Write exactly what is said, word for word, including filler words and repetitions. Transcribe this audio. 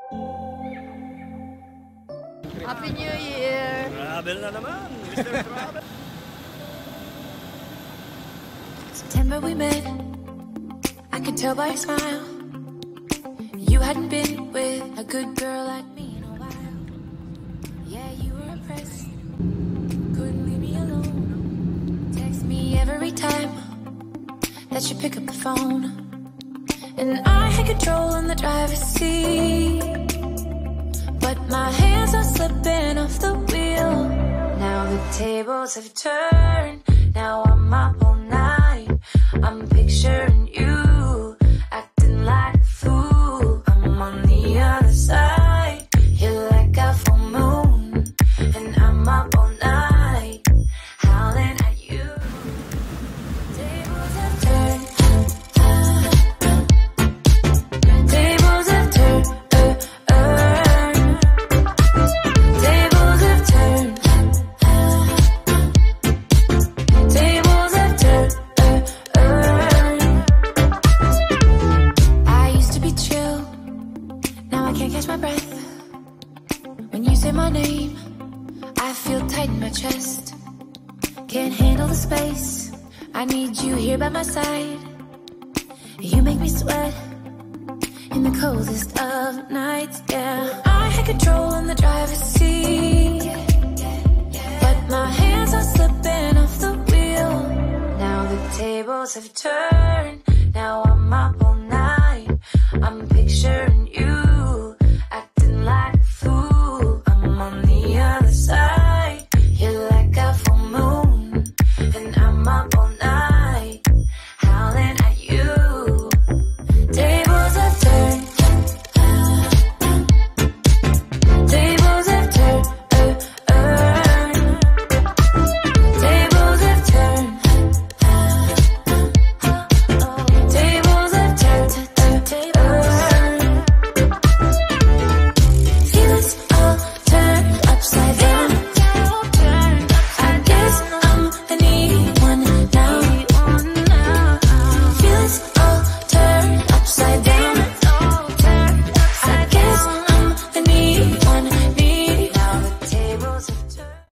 Happy New Year! Travel na naman, Mister Travel! September we met, I could tell by your smile. You hadn't been with a good girl like me in a while. Yeah, you were impressed, couldn't leave me alone. Text me every time that you pick up the phone. And I had control in the driver's seat, but my hands are slipping off the wheel. Now the tables have turned, now I'm up all night. I'm picturing you, acting like a fool. I'm on the other side, you're like a full moon, and I'm up all night, howling at you. Tables have turned, tables have turned, uh, uh. Tables have turned, tables have turned, uh, uh. I used to be chill, now I can't catch my breath. When you say my name, I feel tight in my chest. Can't handle the space, I need you here by my side. You make me sweat in the coldest of nights, yeah.